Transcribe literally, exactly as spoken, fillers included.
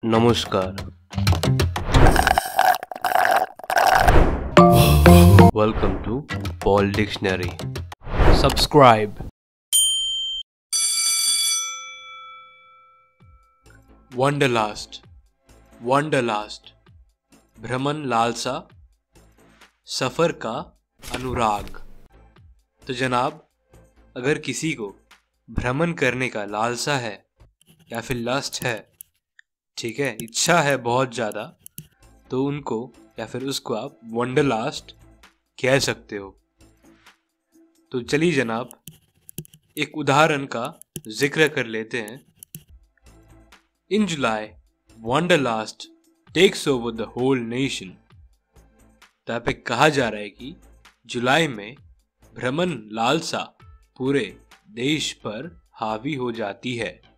नमस्कार। Welcome to Paul Dictionary. Subscribe. वंडरलास्ट, वंडरलास्ट, भ्रमण लालसा, सफर का अनुराग। तो जनाब, अगर किसी को भ्रमण करने का लालसा है या फिर लस्ट है, ठीक है, इच्छा है बहुत ज़्यादा, तो उनको या फिर उसको आप वंडरलास्ट कह सकते हो। तो चलिए जनाब, एक उदाहरण का जिक्र कर लेते हैं। In July wanderlust takes over the whole nation. तो यहाँ पे कहा जा रहा है कि जुलाई में भ्रमण लालसा पूरे देश पर हावी हो जाती है।